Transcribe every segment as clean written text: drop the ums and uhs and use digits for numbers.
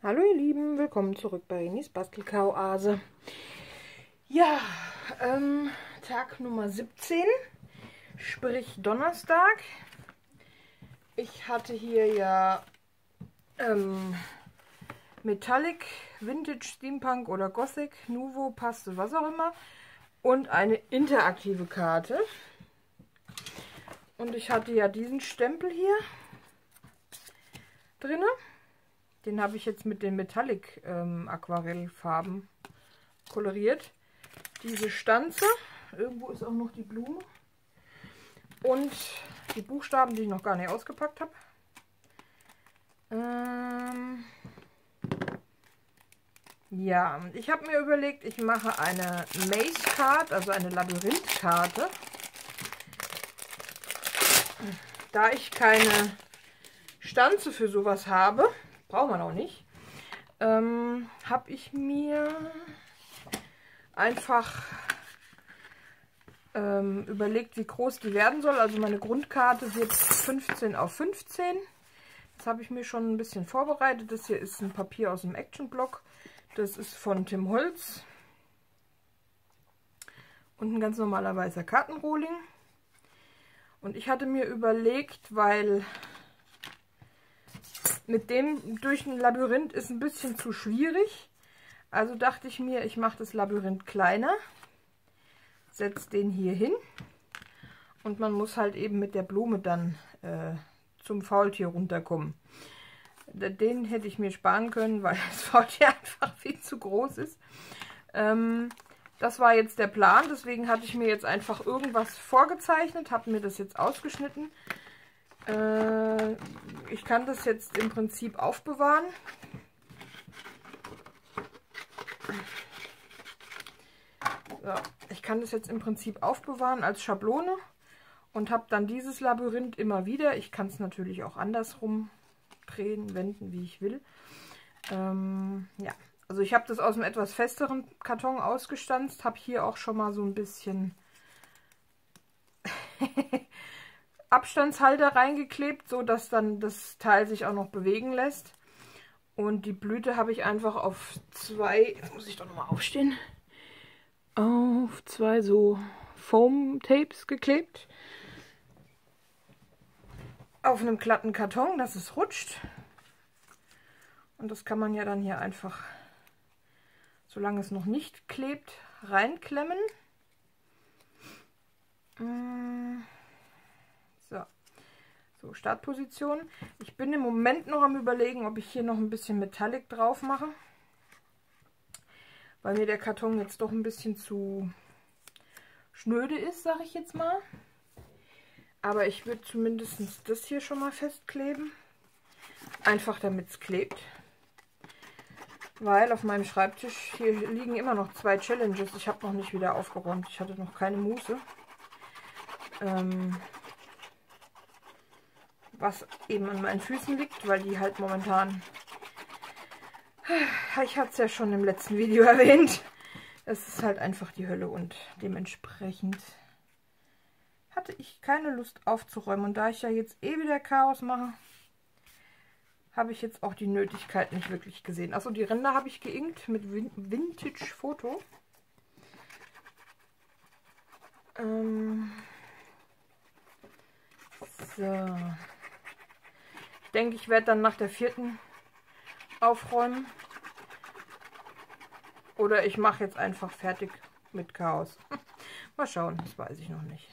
Hallo ihr Lieben, willkommen zurück bei Renis Bastelkauoase. Ja, Tag Nummer 17, sprich Donnerstag. Ich hatte hier ja Metallic, Vintage, Steampunk oder Gothic, Nuvo, passte was auch immer und eine interaktive Karte. Und ich hatte ja diesen Stempel hier drinne. Den habe ich jetzt mit den Metallic Aquarellfarben koloriert. Diese Stanze, irgendwo ist auch noch die Blume und die Buchstaben, die ich noch gar nicht ausgepackt habe. Ja, ich habe mir überlegt, ich mache eine Maze Card, also eine Labyrinth-Karte. Da ich keine Stanze für sowas habe, braucht man auch nicht, habe ich mir einfach überlegt, wie groß die werden soll. Also meine Grundkarte wird 15 auf 15. Das habe ich mir schon ein bisschen vorbereitet. Das hier ist ein Papier aus dem Action-Block. Das ist von Tim Holtz. Und ein ganz normaler weißer Kartenrohling. Und ich hatte mir überlegt, weil mit dem durch ein Labyrinth ist ein bisschen zu schwierig. Also dachte ich mir, ich mache das Labyrinth kleiner. Setze den hier hin. Und man muss halt eben mit der Blume dann zum Faultier runterkommen. Den hätte ich mir sparen können, weil das Faultier einfach viel zu groß ist. Das war jetzt der Plan, deswegen hatte ich mir jetzt einfach irgendwas vorgezeichnet, habe mir das jetzt ausgeschnitten. Ich kann das jetzt im Prinzip aufbewahren. So, ich kann das jetzt im Prinzip aufbewahren als Schablone und habe dann dieses Labyrinth immer wieder. Ich kann es natürlich auch andersrum drehen, wenden, wie ich will. Ja, also ich habe das aus einem etwas festeren Karton ausgestanzt, habe hier auch schon mal so ein bisschen Abstandshalter reingeklebt, so dass dann das Teil sich auch noch bewegen lässt. Und die Blüte habe ich einfach auf zwei, jetzt muss ich doch nochmal aufstehen, auf zwei so Foam-Tapes geklebt. Auf einem glatten Karton, dass es rutscht. Und das kann man ja dann hier einfach, solange es noch nicht klebt, reinklemmen. So, Startposition. Ich bin im Moment noch am Überlegen, ob ich hier noch ein bisschen Metallic drauf mache. Weil mir der Karton jetzt doch ein bisschen zu schnöde ist, sage ich jetzt mal. Aber ich würde zumindest das hier schon mal festkleben. Einfach damit es klebt. Weil auf meinem Schreibtisch hier liegen immer noch 2 Challenges. Ich habe noch nicht wieder aufgeräumt. Ich hatte noch keine Muße. Was eben an meinen Füßen liegt, weil die halt momentan... Ich hatte es ja schon im letzten Video erwähnt. Es ist halt einfach die Hölle und dementsprechend hatte ich keine Lust aufzuräumen. Und da ich ja jetzt eh wieder Chaos mache, habe ich jetzt auch die Nötigkeit nicht wirklich gesehen. Achso, die Ränder habe ich geinkt mit Vintage Foto. So. Ich denke, ich werde dann nach der 4. aufräumen. Oder ich mache jetzt einfach fertig mit Chaos. Mal schauen, das weiß ich noch nicht.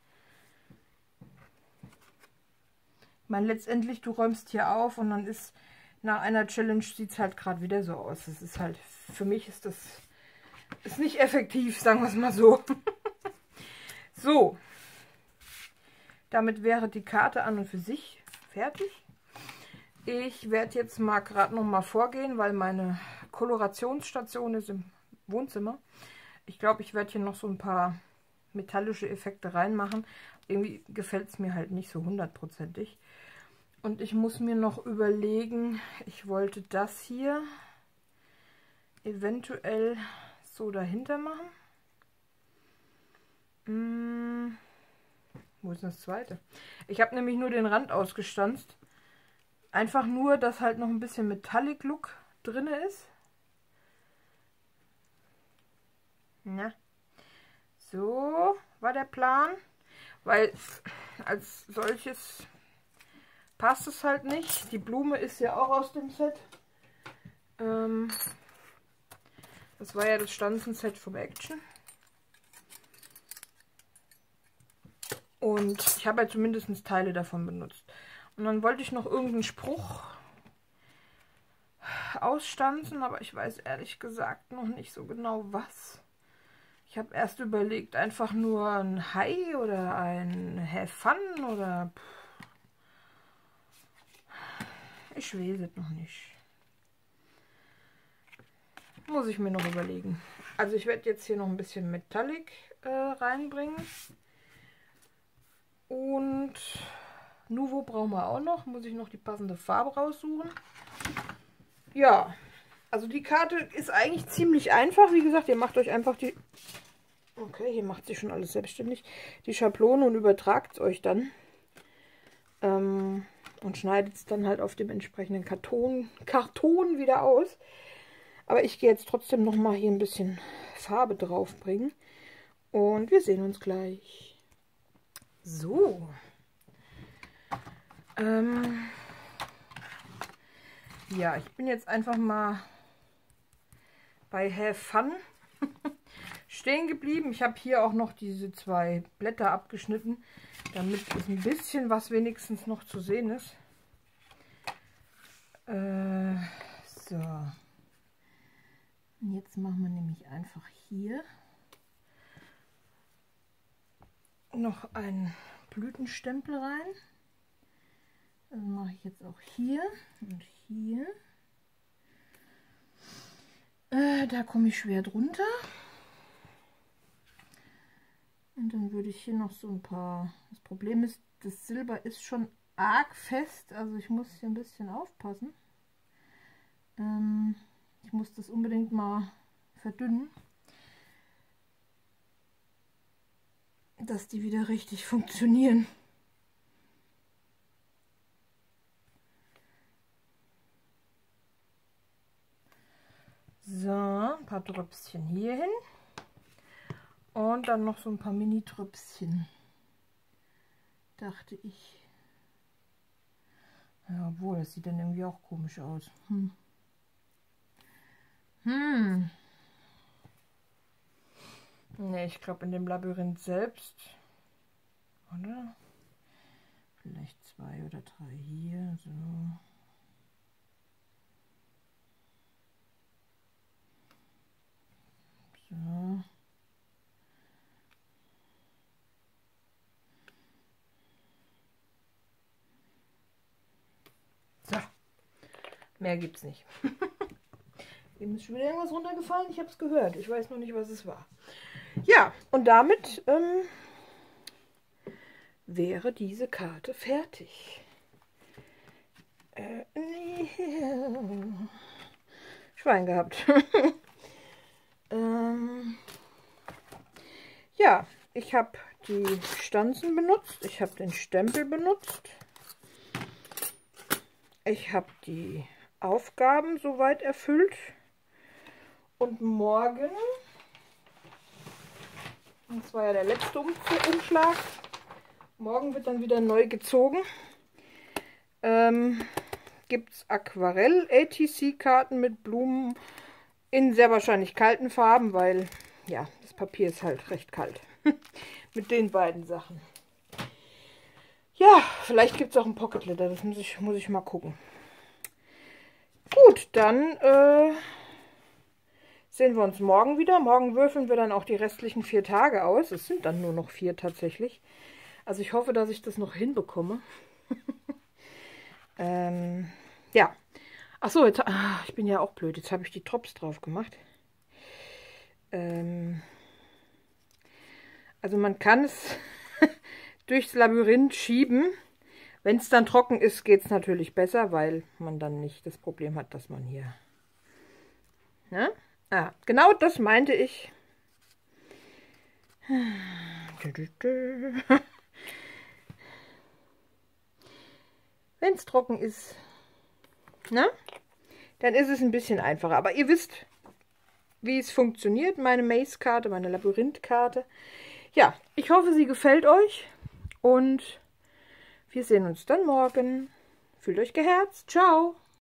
Ich meine, letztendlich, du räumst hier auf und dann ist nach einer Challenge sieht es halt gerade wieder so aus. Das ist halt, für mich ist das ist nicht effektiv, sagen wir es mal so. So. Damit wäre die Karte an und für sich fertig. Ich werde jetzt mal gerade noch mal vorgehen, weil meine Kolorationsstation ist im Wohnzimmer. Ich glaube, ich werde hier noch so ein paar metallische Effekte reinmachen. Irgendwie gefällt es mir halt nicht so hundertprozentig. Und ich muss mir noch überlegen, ich wollte das hier eventuell so dahinter machen. Wo ist das zweite? Ich habe nämlich nur den Rand ausgestanzt. Einfach nur, dass halt noch ein bisschen Metallic Look drin ist. Na, so war der Plan, weil als solches passt es halt nicht. Die Blume ist ja auch aus dem Set. Das war ja das Stanzenset vom Action. Und ich habe ja zumindest Teile davon benutzt. Und dann wollte ich noch irgendeinen Spruch ausstanzen, aber ich weiß ehrlich gesagt noch nicht so genau was. Ich habe erst überlegt, einfach nur ein Hi oder ein Have Fun oder... Ich weiß es noch nicht. Muss ich mir noch überlegen. Also ich werde jetzt hier noch ein bisschen Metallic reinbringen. Und Nuvo brauchen wir auch noch. Muss ich noch die passende Farbe raussuchen. Ja, also die Karte ist eigentlich ziemlich einfach. Wie gesagt, ihr macht euch einfach die... Okay, hier macht sich schon alles selbstständig. Die Schablone und übertragt es euch dann. Und schneidet es dann halt auf dem entsprechenden Karton wieder aus. Aber ich gehe jetzt trotzdem noch mal hier ein bisschen Farbe drauf bringen. Und wir sehen uns gleich. So. Ja, ich bin jetzt einfach mal bei Have Fun stehen geblieben. Ich habe hier auch noch diese 2 Blätter abgeschnitten, damit es ein bisschen was wenigstens noch zu sehen ist. So. Und jetzt machen wir nämlich einfach hier noch einen Blütenstempel rein. Das mache ich jetzt auch hier und hier. Da komme ich schwer drunter. Und dann würde ich hier noch so ein paar... Das Problem ist, das Silber ist schon arg fest. Also ich muss hier ein bisschen aufpassen. Ich muss das unbedingt mal verdünnen, dass die wieder richtig funktionieren. So, ein paar Tröpfchen hier hin. Und dann noch so ein paar Mini-Tröpfchen, dachte ich. Ja, obwohl, das sieht dann irgendwie auch komisch aus. Ne, ich glaube in dem Labyrinth selbst. Oder? Vielleicht 2 oder 3 hier. So. So. So. Mehr gibt's nicht. Eben ist schon wieder irgendwas runtergefallen. Ich habe es gehört. Ich weiß noch nicht, was es war. Ja, und damit wäre diese Karte fertig. Schwein gehabt. Ja, ich habe die Stanzen benutzt. Ich habe den Stempel benutzt. Ich habe die Aufgaben soweit erfüllt. Und morgen, das war ja der letzte Umschlag, morgen wird dann wieder neu gezogen. Gibt es Aquarell-ATC-Karten mit Blumen in sehr wahrscheinlich kalten Farben, weil ja, das Papier ist halt recht kalt. Mit den beiden Sachen. Ja, vielleicht gibt es auch ein Pocket Letter, das muss ich mal gucken. Gut, dann sehen wir uns morgen wieder. Morgen würfeln wir dann auch die restlichen 4 Tage aus. Es sind dann nur noch 4 tatsächlich. Also ich hoffe, dass ich das noch hinbekomme. Ja. Achso, jetzt, ich bin ja auch blöd. Jetzt habe ich die Tops drauf gemacht. Also man kann es durchs Labyrinth schieben. Wenn es dann trocken ist, geht es natürlich besser, weil man dann nicht das Problem hat, dass man hier... Ne? Ah, genau das meinte ich. Wenn es trocken ist, ne? dann ist es ein bisschen einfacher. Aber ihr wisst, wie es funktioniert, meine Maze-Karte, meine Labyrinth-Karte. Ja, ich hoffe, sie gefällt euch und wir sehen uns dann morgen. Fühlt euch geherzt. Ciao!